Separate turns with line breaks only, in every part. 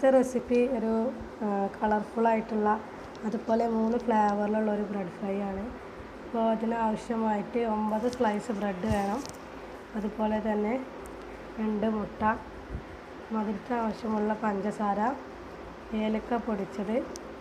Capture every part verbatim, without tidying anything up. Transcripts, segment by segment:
ഇന്നത്തെ റെസിപ്പി ഒരു കളർഫുള്ളായിട്ടുള്ള അതുപോലെ മൂന്ന് ഫ്ലേവറിലുള്ള ഒരു ബ്രെഡ് ഫ്രൈ ആണ്. അപ്പോൾ അതിനാവശ്യമായിട്ട് ഒമ്പത് സ്ലൈസ് ബ്രെഡ് വേണം. അതുപോലെ തന്നെ രണ്ട് മുട്ട, മധുരത്തിന് ആവശ്യമുള്ള പഞ്ചസാര, ഏലക്ക പൊടിച്ചത്,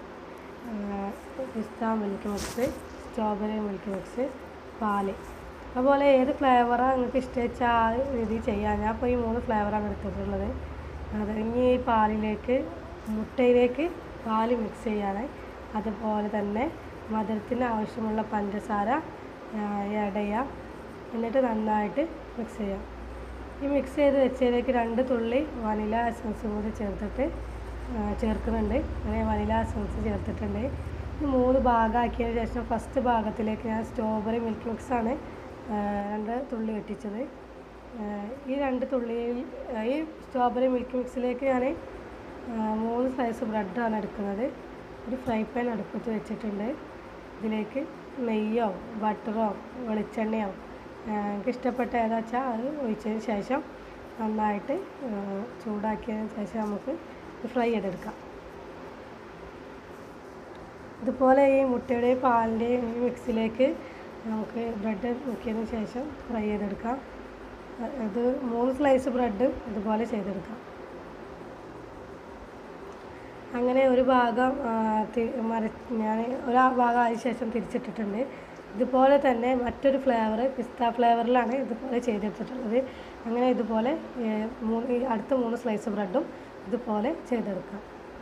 പിസ്ത milk mix, strawberry milk mix, പാല്. അതുപോലെ ഏത് ഫ്ലേവറാണ് നിങ്ങൾക്ക് ഇഷ്ടം ആ രീതിയിൽ ചെയ്യാം. ഞാൻ ഇപ്പോൾ ഈ മൂന്ന് ഫ്ലേവറാണ് എടുത്തിട്ടുള്ളത്. അത് ഇനി ഈ പാലിലേക്ക് മുട്ടയിലേക്ക് പാൽ മിക്സ് ചെയ്യാണ്. അതുപോലെ തന്നെ മധുരത്തിന് ആവശ്യമുള്ള പഞ്ചസാര ആഡ് ചെയ്യാം. എന്നിട്ട് നന്നായിട്ട് മിക്സ് ചെയ്യാം. ഈ മിക്സ് ചെയ്ത് വെച്ചതിലേക്ക് രണ്ട് തുള്ളി വനില എസൻസ് കൂടി ചേർത്തിട്ട് ചേർക്കുന്നുണ്ട്. അങ്ങനെ വനില എസൻസ് ചേർത്തിട്ടുണ്ട്. ഈ മൂന്ന് ഭാഗമാക്കിയതിന് ശേഷം ഫസ്റ്റ് ഭാഗത്തിലേക്ക് ഞാൻ സ്ട്രോബെറി മിൽക്ക് മിക്സാണ് രണ്ട് തുള്ളി വെട്ടിച്ചത്. ഈ രണ്ട് തുള്ളിയിൽ ഈ സ്ട്രോബെറി മിൽക്ക് മിക്സിലേക്ക് ഞാൻ മൂന്ന് സ്ലൈസ് ബ്രെഡാണ് എടുക്കുന്നത്. ഒരു ഫ്രൈ പാൻ അടുപ്പത്ത് വെച്ചിട്ടുണ്ട്. ഇതിലേക്ക് നെയ്യോ ബട്ടറോ വെളിച്ചെണ്ണയോ എനിക്ക് ഇഷ്ടപ്പെട്ട ഏതാ വെച്ചാൽ അത് ഒഴിച്ചതിന് ശേഷം നന്നായിട്ട് ചൂടാക്കിയതിന് ശേഷം നമുക്ക് ഫ്രൈ ചെയ്തെടുക്കാം. ഇതുപോലെ ഈ മുട്ടയുടെയും പാലിൻ്റെയും ഈ മിക്സിലേക്ക് നമുക്ക് ബ്രെഡ് മുക്കിയതിന് ശേഷം ഫ്രൈ ചെയ്തെടുക്കാം. അത് മൂന്ന് സ്ലൈസ് ബ്രെഡ് ഇതുപോലെ ചെയ്തെടുക്കാം. അങ്ങനെ ഒരു ഭാഗം മര ഞാൻ ഒരു ഭാഗം ആയതിനു ശേഷം തിരിച്ചിട്ടിട്ടുണ്ട്. ഇതുപോലെ തന്നെ മറ്റൊരു ഫ്ലേവർ പിസ്ത ഫ്ലേവറിലാണ് ഇതുപോലെ ചെയ്തെടുത്തിട്ടുള്ളത്. അങ്ങനെ ഇതുപോലെ മൂന്ന് അടുത്ത മൂന്ന് സ്ലൈസ് ബ്രെഡും ഇതുപോലെ ചെയ്തെടുക്കാം.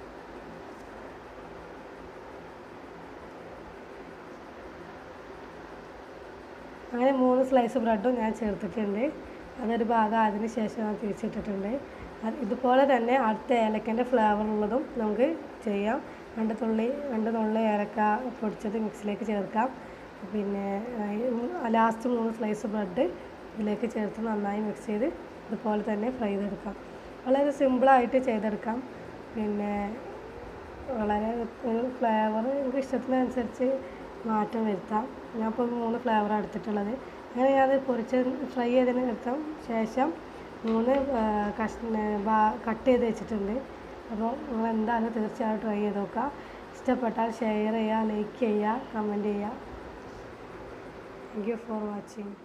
അങ്ങനെ മൂന്ന് സ്ലൈസ് ബ്രെഡും ഞാൻ ചേർത്തിട്ടുണ്ട്. അതൊരു ഭാഗം അതിന് ശേഷം ഞാൻ തിരിച്ചിട്ടിട്ടുണ്ട്. ഇതുപോലെ തന്നെ അടുത്ത ഏലക്കൻ്റെ ഫ്ലേവറുള്ളതും നമുക്ക് ചെയ്യാം. രണ്ട് തുള്ളി രണ്ട് നുള്ളി ഏലക്ക പൊടിച്ചത് മിക്സിലേക്ക് ചേർക്കാം. പിന്നെ ലാസ്റ്റ് മൂന്ന് സ്ലൈസ് ബ്രെഡ് ഇതിലേക്ക് ചേർത്ത് നന്നായി മിക്സ് ചെയ്ത് ഇതുപോലെ തന്നെ ഫ്രൈ ചെയ്തെടുക്കാം. വളരെ സിമ്പിളായിട്ട് ചെയ്തെടുക്കാം. പിന്നെ വളരെ ഒരു ഫ്ലേവർ എനിക്ക് ഇഷ്ടത്തിനനുസരിച്ച് മാറ്റം വരുത്താം. ഞാൻ ഇപ്പോൾ മൂന്ന് ഫ്ലേവറാണ് എടുത്തിട്ടുള്ളത്. അങ്ങനെ ഞാൻ പൊരിച്ച് ഫ്രൈ ചെയ്തതിന് ശേഷം ശേഷം മൂന്ന് കഷ്ണ കട്ട് ചെയ്ത് വെച്ചിട്ടുണ്ട്. അപ്പോൾ നിങ്ങൾ എന്തായാലും തീർച്ചയായും ട്രൈ ചെയ്ത് നോക്കുക. ഇഷ്ടപ്പെട്ടാൽ ഷെയർ ചെയ്യുക, ലൈക്ക് ചെയ്യുക, കമൻറ്റ് ചെയ്യുക. Thank you for watching.